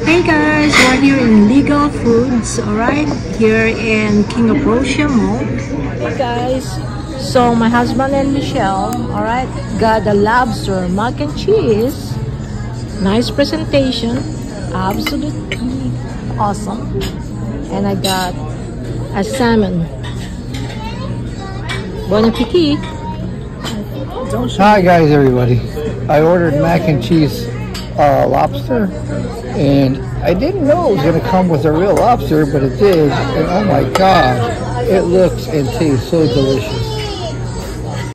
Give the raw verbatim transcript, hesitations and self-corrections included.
Hey guys, we're here in Legal Foods, alright? Here in King of Prussia Mall. Hey guys, so my husband and Michelle, alright, got the lobster mac and cheese. Nice presentation, absolutely awesome. And I got a salmon. Bon appetit! Hi guys, everybody. I ordered mac and cheese uh, lobster, and I didn't know it was going to come with a real lobster, but it did. And oh my god, it looks and tastes so delicious.